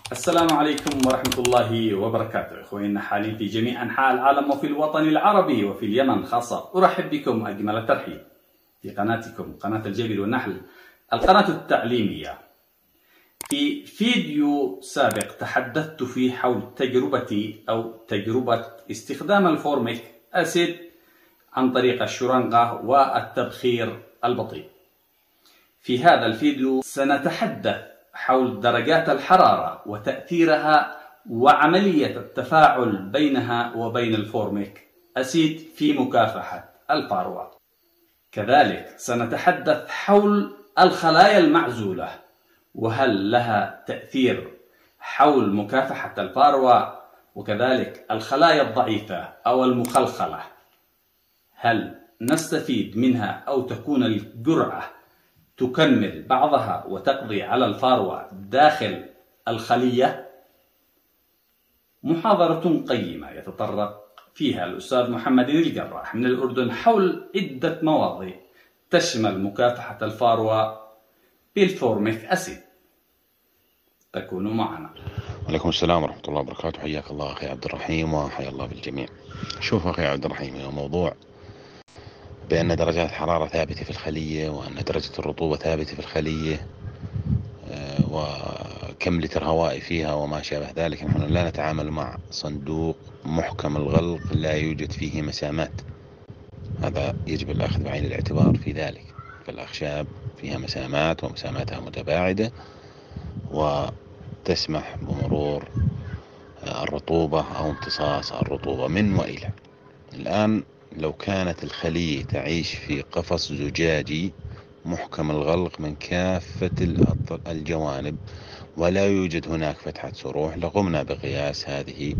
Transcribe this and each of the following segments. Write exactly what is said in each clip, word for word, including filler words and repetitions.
السلام عليكم ورحمة الله وبركاته. إخواني النحالين في جميع أنحاء العالم وفي الوطن العربي وفي اليمن خاصة، أرحب بكم أجمل الترحيب في قناتكم قناة الجبل والنحل، القناة التعليمية. في فيديو سابق تحدثت فيه حول تجربتي أو تجربة استخدام الفورميك أسيد عن طريق الشرنقة والتبخير البطيء. في هذا الفيديو سنتحدث حول درجات الحرارة وتأثيرها وعملية التفاعل بينها وبين الفورميك أسيد في مكافحة الفاروة. كذلك سنتحدث حول الخلايا المعزولة وهل لها تأثير حول مكافحة الفاروة، وكذلك الخلايا الضعيفة أو المخلخلة هل نستفيد منها أو تكون الجرعة تكمل بعضها وتقضي على الفاروة داخل الخلية. محاضرة قيمة يتطرق فيها الأستاذ محمد الجراح من الأردن حول عدة مواضيع تشمل مكافحة الفاروة بالفورميك أسيد. تكونوا معنا. وعليكم السلام ورحمة الله وبركاته. حياك الله أخي عبد الرحيم وحيا الله بالجميع. شوف أخي عبد الرحيم، هو موضوع بأن درجات الحرارة ثابتة في الخلية وأن درجة الرطوبة ثابتة في الخلية وكم لتر هواء فيها وما شابه ذلك. نحن لا نتعامل مع صندوق محكم الغلق لا يوجد فيه مسامات، هذا يجب الأخذ بعين الاعتبار في ذلك. فالأخشاب فيها مسامات ومساماتها متباعدة وتسمح بمرور الرطوبة أو امتصاص الرطوبة من وإلى. الآن لو كانت الخلية تعيش في قفص زجاجي محكم الغلق من كافة الجوانب ولا يوجد هناك فتحة سروح لقمنا بقياس هذه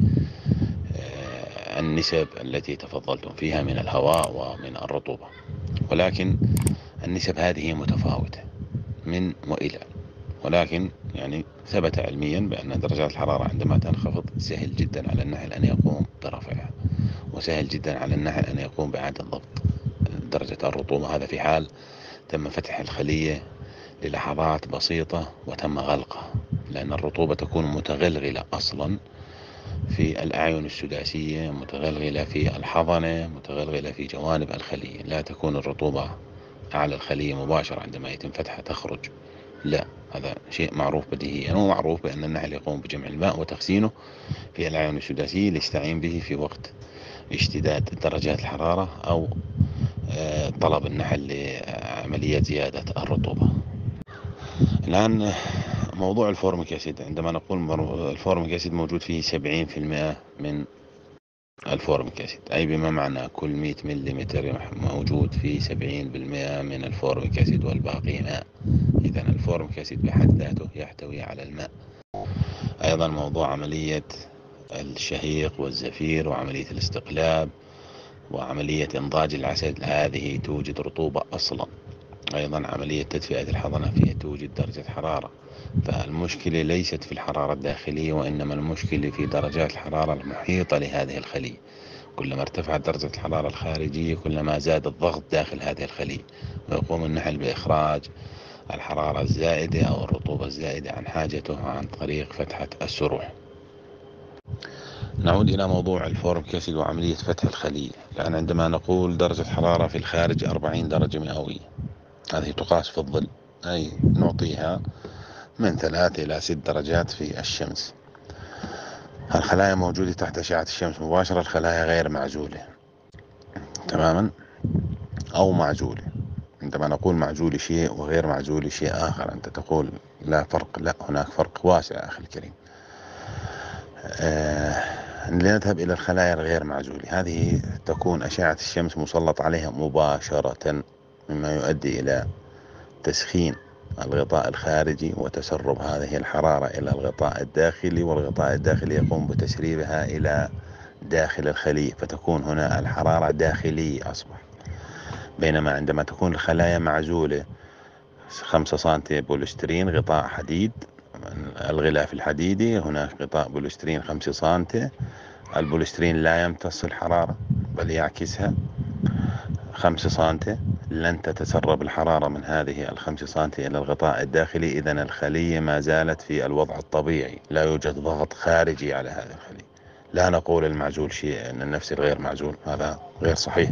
النسب التي تفضلتم فيها من الهواء ومن الرطوبة، ولكن النسب هذه متفاوتة من وإلى. ولكن يعني ثبت علميا بأن درجات الحرارة عندما تنخفض سهل جدا على النحل أن يقوم برفعها، وسهل جدا على النحل أن يقوم بإعادة ضبط درجة الرطوبة، هذا في حال تم فتح الخلية للحظات بسيطة وتم غلقها، لأن الرطوبة تكون متغلغلة أصلا في الأعين السداسية، متغلغلة في الحضنة، متغلغلة في جوانب الخلية. لا تكون الرطوبة أعلى الخلية مباشرة عندما يتم فتحها تخرج، لا، هذا شيء معروف بديهيا، ومعروف بأن النحل يقوم بجمع الماء وتخزينه في الأعين السداسية ليستعين به في وقت اشتداد درجات الحرارة أو طلب النحل لعملية زيادة الرطوبة. الآن موضوع الفورميك أسيد، عندما نقول الفورميك أسيد موجود فيه سبعين بالمئة من الفورميك أسيد، أي بما معنى كل مئة ملم موجود فيه سبعين بالمئة من الفورميك أسيد والباقي ماء. إذن الفورميك أسيد بحد ذاته يحتوي على الماء. أيضا موضوع عملية الشهيق والزفير وعملية الاستقلاب وعملية إنضاج العسل، هذه توجد رطوبة أصلا. أيضا عملية تدفئة الحضنة فيها توجد درجة حرارة. فالمشكلة ليست في الحرارة الداخلية، وإنما المشكلة في درجات الحرارة المحيطة لهذه الخلية. كلما ارتفعت درجة الحرارة الخارجية كلما زاد الضغط داخل هذه الخلية، ويقوم النحل بإخراج الحرارة الزائدة أو الرطوبة الزائدة عن حاجته عن طريق فتحة السروح. نعود إلى موضوع الفورميك أسيد وعملية فتح الخلية. الآن عندما نقول درجة حرارة في الخارج أربعين درجة مئوية، هذه تقاس في الظل، أي نعطيها من ثلاث إلى ست درجات في الشمس. الخلايا موجودة تحت أشعة الشمس مباشرة، الخلايا غير معزولة تماما أو معزولة. عندما نقول معزول شيء وغير معزول شيء آخر، أنت تقول لا فرق، لا، هناك فرق واسع أخي الكريم. آه لنذهب إلى الخلايا الغير معزولة، هذه تكون أشعة الشمس مسلط عليها مباشرة، مما يؤدي إلى تسخين الغطاء الخارجي وتسرب هذه الحرارة إلى الغطاء الداخلي، والغطاء الداخلي يقوم بتسريبها إلى داخل الخلية، فتكون هنا الحرارة داخلية أصبح. بينما عندما تكون الخلايا معزولة خمسة سنتي بوليسترين غطاء حديد، الغلاف الحديدي، هناك غطاء بوليسترين خمسة سنتي، البوليسترين لا يمتص الحرارة بل يعكسها خمسة سنتي، لن تتسرب الحرارة من هذه الخمسة سنتي إلى الغطاء الداخلي. إذن الخلية ما زالت في الوضع الطبيعي، لا يوجد ضغط خارجي على هذه الخلية. لا نقول المعزول شيء أن النفسي غير معزول، هذا غير صحيح.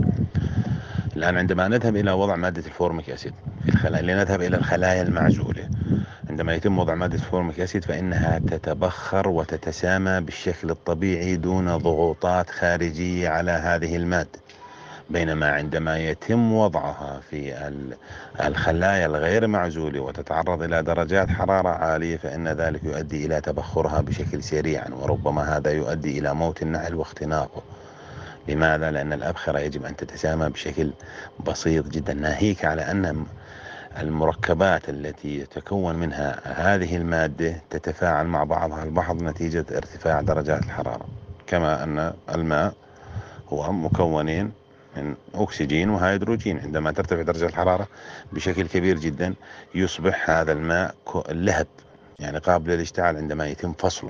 الآن عندما نذهب إلى وضع مادة الفورميك أسيد في الخلايا، لنذهب إلى الخلايا المعزولة. عندما يتم وضع مادة الفورميك أسيد فإنها تتبخر وتتسامى بالشكل الطبيعي دون ضغوطات خارجية على هذه المادة. بينما عندما يتم وضعها في الخلايا الغير معزولة وتتعرض إلى درجات حرارة عالية فإن ذلك يؤدي إلى تبخرها بشكل سريع، وربما هذا يؤدي إلى موت النحل واختناقه. لماذا؟ لأن الأبخرة يجب أن تتسامى بشكل بسيط جدا، ناهيك على أن المركبات التي يتكون منها هذه المادة تتفاعل مع بعضها البعض نتيجة ارتفاع درجات الحرارة. كما أن الماء هو مكونين من أكسجين وهيدروجين، عندما ترتفع درجة الحرارة بشكل كبير جدا يصبح هذا الماء لهب، يعني قابل للاشتعال عندما يتم فصله.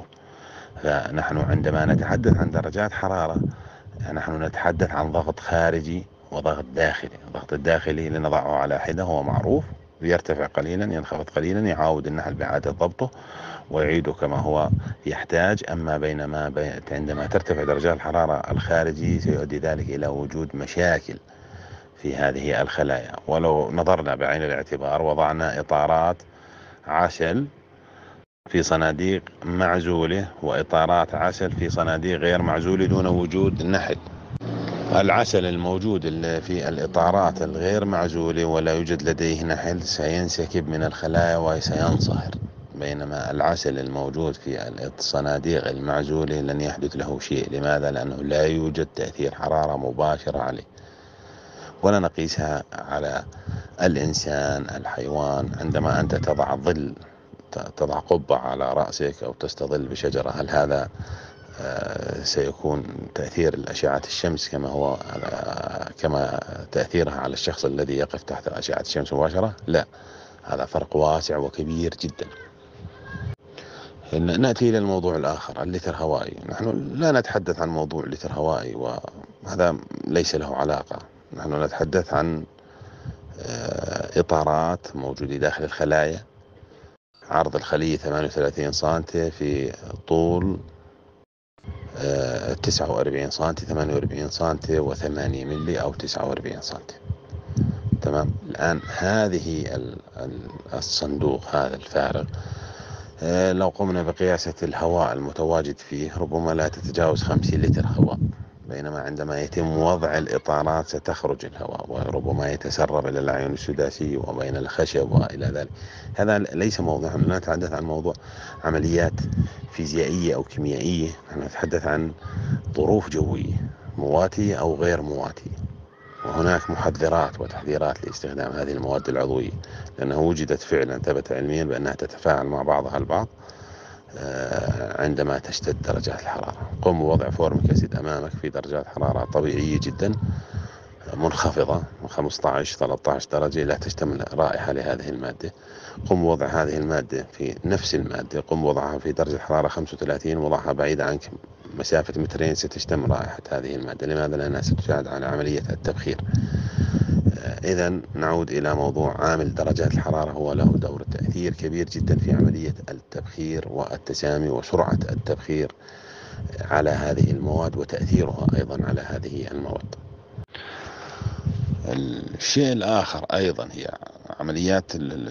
فنحن عندما نتحدث عن درجات حرارة نحن نتحدث عن ضغط خارجي وضغط داخلي. الضغط الداخلي لنضعه على حدة هو معروف، يرتفع قليلا ينخفض قليلا، يعاود النحل بإعادة ضبطه ويعيده كما هو يحتاج. أما بينما عندما ترتفع درجات الحرارة الخارجي سيؤدي ذلك إلى وجود مشاكل في هذه الخلايا. ولو نظرنا بعين الاعتبار وضعنا إطارات عسل في صناديق معزولة وإطارات عسل في صناديق غير معزولة دون وجود نحل، العسل الموجود في الإطارات الغير معزولة ولا يوجد لديه نحل سينسكب من الخلايا وسينصهر، بينما العسل الموجود في الصناديق المعزولة لن يحدث له شيء. لماذا؟ لأنه لا يوجد تأثير حرارة مباشرة عليه. ولا نقيسها على الإنسان، الحيوان. عندما أنت تضع ظل، تضع قبعة على رأسك أو تستظل بشجرة، هل هذا سيكون تأثير الأشعة الشمس كما هو كما تأثيرها على الشخص الذي يقف تحت أشعة الشمس مباشرة؟ لا، هذا فرق واسع وكبير جدا. نأتي إلى الموضوع الآخر، اللتر هوائي. نحن لا نتحدث عن موضوع لتر هوائي وهذا ليس له علاقة. نحن نتحدث عن إطارات موجودة داخل الخلايا، عرض الخلية ثمانية وثلاثين سنتي في طول تسعة وأربعين سنتي، ثمانية وأربعين سنتي وثمانية ملي أو تسعة وأربعين سنتي. تمام. الآن هذه الصندوق هذا الفارغ لو قمنا بقياسة الهواء المتواجد فيه ربما لا تتجاوز خمسين لتر هواء، بينما عندما يتم وضع الإطارات ستخرج الهواء وربما يتسرب إلى الأعين السداسية وبين الخشب وإلى ذلك. هذا ليس موضوع، نحن نتحدث عن موضوع عمليات فيزيائية أو كيميائية. نحن نتحدث عن ظروف جوية مواتية أو غير مواتية، وهناك محذرات وتحذيرات لاستخدام هذه المواد العضوية، لأنها وجدت فعلا، ثبت علميا بأنها تتفاعل مع بعضها البعض عندما تشتد درجات الحرارة. قم بوضع فورميك أسيد أمامك في درجات حرارة طبيعية جدا منخفضة من خمسة عشر ثلاثة عشر درجة، لا تشتمل رائحة لهذه المادة. قم بوضع هذه المادة في نفس المادة، قم بوضعها في درجة حرارة خمسة وثلاثين، وضعها بعيد عنك مسافة مترين، ستشتم رائحة هذه المادة. لماذا؟ لأنها ستساعد على عملية التبخير. إذن نعود إلى موضوع عامل درجات الحرارة، هو له دور تأثير كبير جدا في عملية التبخير والتسامي وسرعة التبخير على هذه المواد وتأثيرها أيضا على هذه المواد. الشيء الآخر أيضا هي عمليات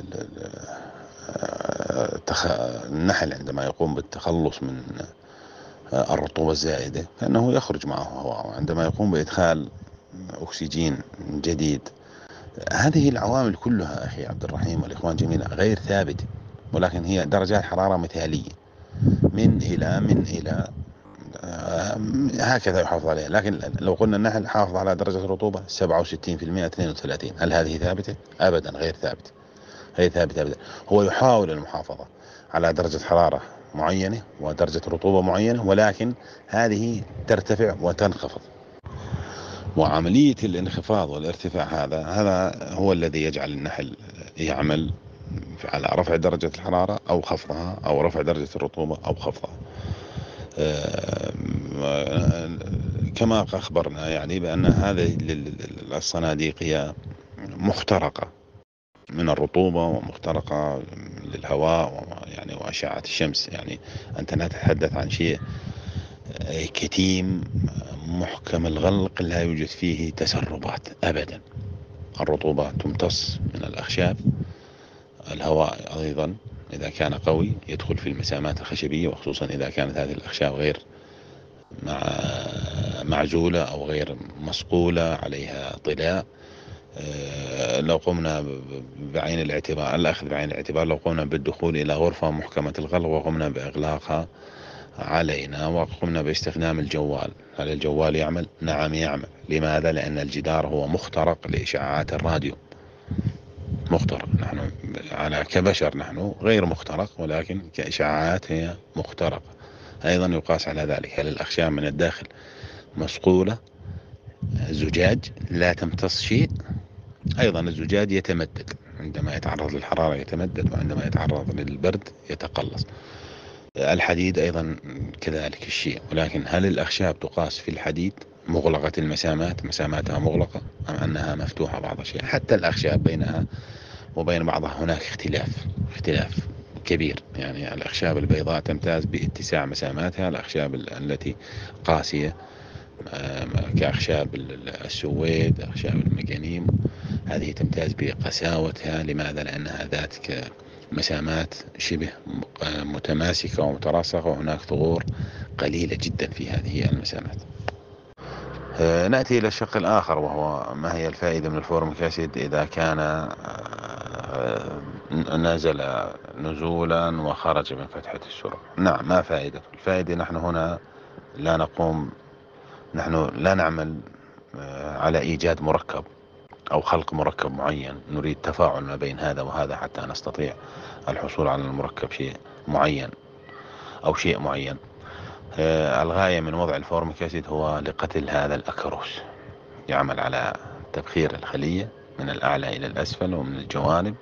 النحل عندما يقوم بالتخلص من الرطوبة الزائدة فإنه يخرج معه هواء، وعندما يقوم بإدخال أكسجين جديد. هذه العوامل كلها أخي عبد الرحيم والإخوان جميعا غير ثابتة، ولكن هي درجات حرارة مثالية من إلى من إلى هكذا يحافظ عليها. لكن لو قلنا النحل حافظ على درجة الرطوبة سبعة وستين بالمئة اثنين وثلاثين، هل هذه ثابتة؟ أبدا غير ثابتة، غير ثابتة أبدا. هو يحاول المحافظة على درجة حرارة معينة ودرجة رطوبة معينة، ولكن هذه ترتفع وتنخفض. وعملية الانخفاض والارتفاع هذا هذا هو الذي يجعل النحل يعمل على رفع درجة الحرارة أو خفضها، أو رفع درجة الرطوبة أو خفضها. كما أخبرنا يعني بأن هذه الصناديق هي مخترقة من الرطوبة ومخترقة للهواء يعني وأشعة الشمس. يعني أنت لا تتحدث عن شيء كتيم محكم الغلق لا يوجد فيه تسربات أبدا. الرطوبة تمتص من الأخشاب، الهواء أيضا إذا كان قوي يدخل في المسامات الخشبية، وخصوصا إذا كانت هذه الأخشاب غير مع معزولة أو غير مصقولة عليها طلاء. لو قمنا بعين الاعتبار الأخذ بعين الاعتبار لو قمنا بالدخول إلى غرفة محكمة الغلق وقمنا بإغلاقها علينا وقمنا باستخدام الجوال، هل الجوال يعمل؟ نعم يعمل. لماذا؟ لأن الجدار هو مخترق لإشعاعات الراديو، مخترق. نحن على كبشر نحن غير مخترق، ولكن كإشعاعات هي مخترقة. أيضا يقاس على ذلك، هل الأخشاب من الداخل مصقولة زجاج لا تمتص شيء؟ أيضا الزجاج يتمدد، عندما يتعرض للحرارة يتمدد، وعندما يتعرض للبرد يتقلص. الحديد أيضا كذلك الشيء. ولكن هل الأخشاب تقاس في الحديد مغلقة المسامات، مساماتها مغلقة، أم أنها مفتوحة بعض الشيء؟ حتى الأخشاب بينها وبين بعضها هناك اختلاف اختلاف كبير. يعني الأخشاب البيضاء تمتاز باتساع مساماتها، الأخشاب التي قاسية كأخشاب السويد، أخشاب المجانيم، هذه تمتاز بقساوتها. لماذا؟ لأنها ذات مسامات شبه متماسكة ومتراصقة، وهناك ثغور قليلة جدا في هذه المسامات. نأتي إلى الشق الآخر، وهو ما هي الفائدة من الفورميك أسيد إذا كان نزل نزولا وخرج من فتحة السرور. نعم، ما فائدة الفائدة؟ نحن هنا لا نقوم نحن لا نعمل على إيجاد مركب أو خلق مركب معين، نريد تفاعل ما بين هذا وهذا حتى نستطيع الحصول على المركب شيء معين أو شيء معين. الغاية من وضع الفورميك أسيد هو لقتل هذا الأكروس، يعمل على تبخير الخلية من الأعلى إلى الأسفل ومن الجوانب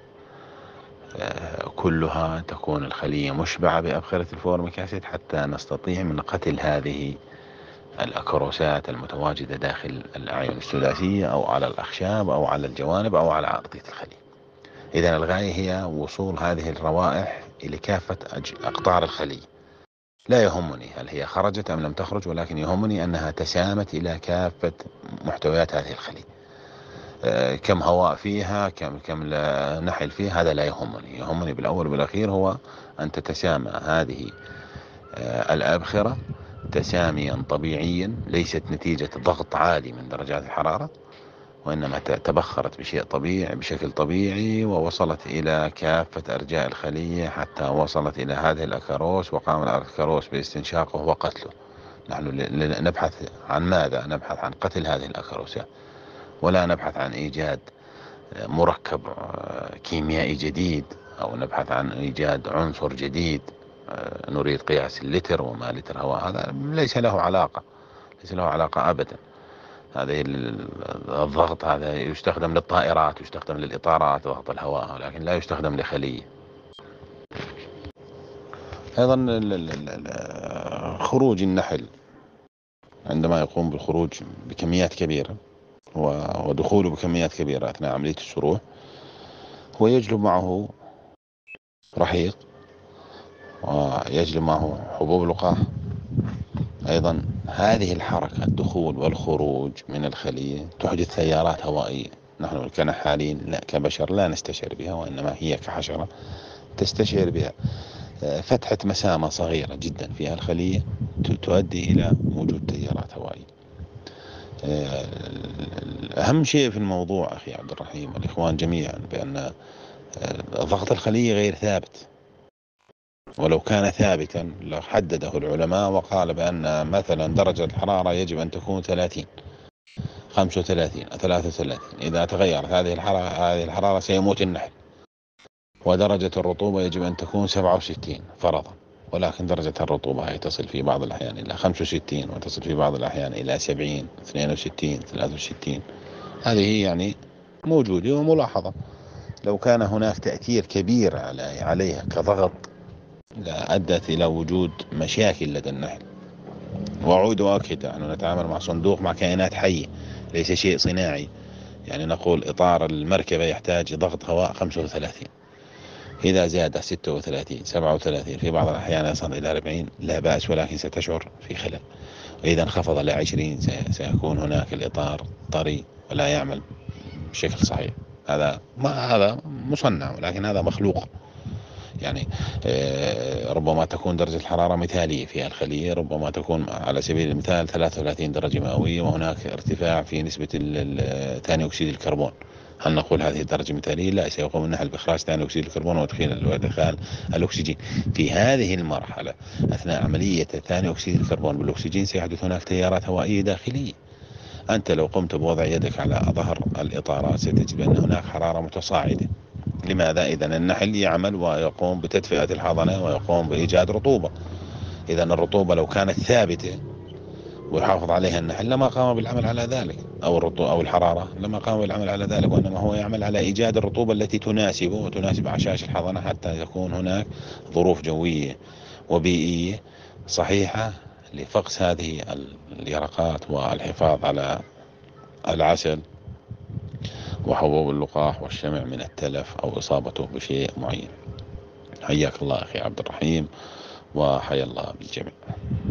كلها، تكون الخلية مشبعة بأبخرة الفورميك أسيد حتى نستطيع من قتل هذه الأكروسات المتواجدة داخل الأعين الثلاثية أو على الأخشاب أو على الجوانب أو على أرضية الخلية. إذن الغاية هي وصول هذه الروائح إلى كافة أقطار الخلية. لا يهمني هل هي خرجت أم لم تخرج، ولكن يهمني أنها تسامت إلى كافة محتويات هذه الخلية. كم هواء فيها، كم كم نحل فيها، هذا لا يهمني. يهمني بالأول والأخير هو أن تتسامى هذه الأبخرة تساميا طبيعيا، ليست نتيجة ضغط عالي من درجات الحرارة، وإنما تبخرت بشيء طبيعي بشكل طبيعي ووصلت إلى كافة أرجاء الخلية حتى وصلت إلى هذه الأكروس، وقام الأكروس باستنشاقه وقتله. نحن نبحث عن ماذا؟ نبحث عن قتل هذه الأكروسات، ولا نبحث عن إيجاد مركب كيميائي جديد أو نبحث عن إيجاد عنصر جديد نريد قياس اللتر وما لتر هواء. هذا ليس له علاقة ليس له علاقة أبدا. هذا الضغط هذا يستخدم للطائرات، يستخدم للإطارات ضغط الهواء، لكن لا يستخدم لخلية. أيضا خروج النحل عندما يقوم بالخروج بكميات كبيرة ودخوله بكميات كبيرة أثناء عملية السروح، هو يجلب معه رحيق ويجلب معه حبوب لقاح. أيضا هذه الحركة الدخول والخروج من الخلية تحدث تيارات هوائية، نحن كنحالين لا كبشر لا نستشعر بها، وإنما هي كحشرة تستشعر بها. فتحة مسامة صغيرة جدا فيها الخلية تؤدي إلى وجود تيارات هوائية. أهم شيء في الموضوع أخي عبد الرحيم والإخوان جميعا بأن ضغط الخلية غير ثابت، ولو كان ثابتا لحدده العلماء وقال بأن مثلا درجة الحرارة يجب أن تكون ثلاثين خمسة وثلاثين ثلاثة وثلاثين، إذا تغيرت هذه الحرارة هذه الحرارة سيموت النحل. ودرجة الرطوبة يجب أن تكون سبعة وستين فرضا، ولكن درجة الرطوبة هي تصل في بعض الأحيان إلى خمسة وستين وتصل في بعض الأحيان إلى سبعين اثنين وستين ثلاثة وستين. هذه يعني موجودة وملاحظة. لو كان هناك تأثير كبير عليها كضغط لأدت إلى وجود مشاكل لدى النحل. وأعود وأكد، نحن نتعامل مع صندوق، مع كائنات حية، ليس شيء صناعي يعني نقول إطار المركبة يحتاج ضغط هواء خمسة وثلاثين، إذا زاد ستة وثلاثين سبعة وثلاثين في بعض الأحيان يصل إلى أربعين لا بأس، ولكن ستشعر في خلل. وإذا انخفض إلى عشرين سيكون هناك الإطار طري ولا يعمل بشكل صحيح. هذا ما هذا مصنع، ولكن هذا مخلوق. يعني ربما تكون درجة الحرارة مثالية في الخلية، ربما تكون على سبيل المثال ثلاثة وثلاثين درجة مئوية، وهناك ارتفاع في نسبة ثاني أكسيد الكربون. هل نقول هذه الدرجة مثالية؟ لا، سيقوم النحل بإخراج ثاني أكسيد الكربون وإدخال الأكسجين. في هذه المرحلة أثناء عملية ثاني أكسيد الكربون بالأكسجين سيحدث هناك تيارات هوائية داخلية. أنت لو قمت بوضع يدك على ظهر الإطارات ستجد أن هناك حرارة متصاعدة. لماذا؟ إذن النحل يعمل ويقوم بتدفئة الحضنة ويقوم بإيجاد رطوبة. إذن الرطوبة لو كانت ثابتة ويحافظ عليها النحل لما قام بالعمل على ذلك، أو الرطوبة أو الحرارة لما قام بالعمل على ذلك، وإنما هو يعمل على إيجاد الرطوبة التي تناسبه وتناسب أعشاش الحضنة، حتى يكون هناك ظروف جوية وبيئية صحيحة لفقس هذه اليرقات والحفاظ على العسل وحبوب اللقاح والشمع من التلف أو إصابته بشيء معين. حياك الله أخي عبد الرحيم، وحيا الله بالجميع.